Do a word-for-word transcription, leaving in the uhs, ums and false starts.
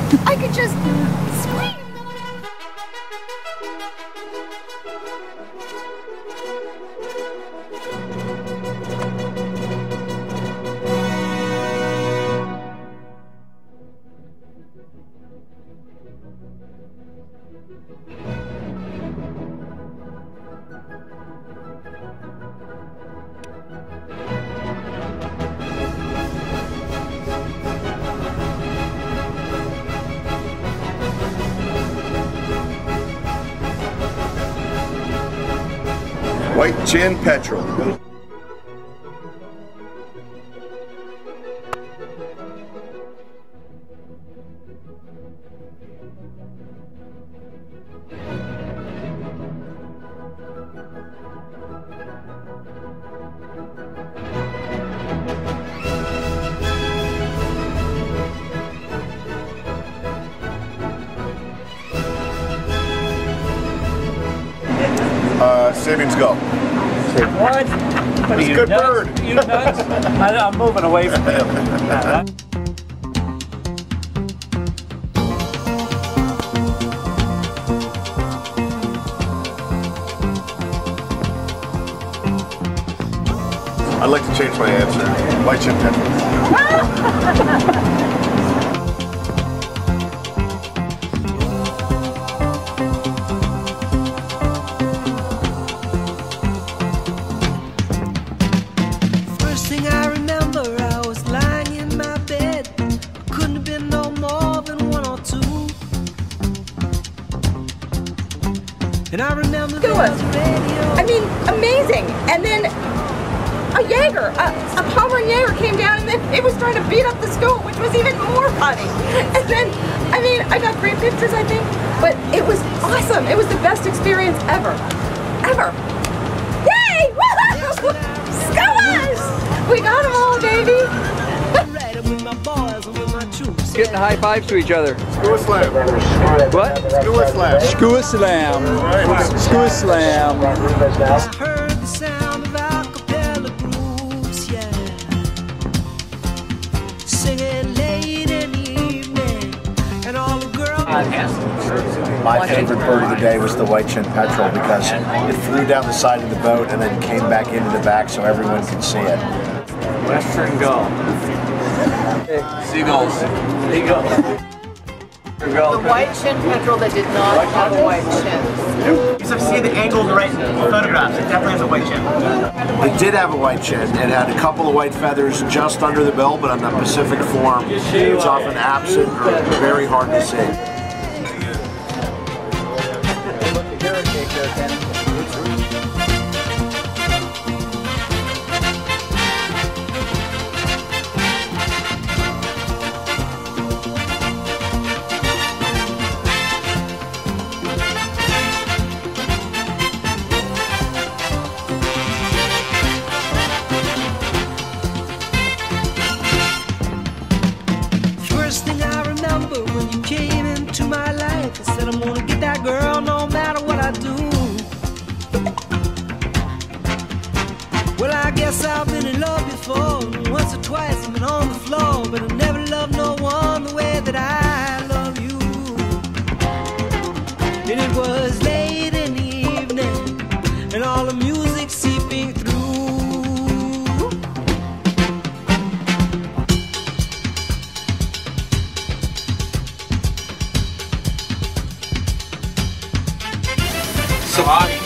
I could just scream. White chin petrel. Uh, savings go. What? What It's a good nuts? bird. You nuts? I, I'm moving away from you. Uh, I'd like to change my answer. White chin petrel. And I remember Sooties. I mean, amazing. And then a Jaeger, a, a Pomarine Jaeger came down and then it was trying to beat up the school, which was even more funny. And then, I mean, I got great pictures, I think, but it was awesome. It was the best experience ever. Ever. Yay! Woohoo! Sooties! We got them all, baby. Getting high fives to each other. Skua slam. What? Skua slam. Skua slam. Skua slam. I heard the sound of acapella grooves, yeah. Singing late in the evening, and all the girls. My favorite bird of the day was the white chin petrel because it flew down the side of the boat and then came back into the back so everyone could see it. Western gull. Seagulls. Seagulls. The white chin petrel that did not have a white chin. You have seen the angled right photographs. It definitely has a white chin. It did have a white chin. It had a couple of white feathers just under the bill, but on the Pacific form, it's often absent or very hard to see. First thing I remember when you came into my life, I said I'm gonna get that girl no matter what I do. Well, I guess I've been in love before. Once or twice I've been on the floor, but I never loved no one the way that I love you. And it was late in the evening, and all the music seeping through. Samadhi.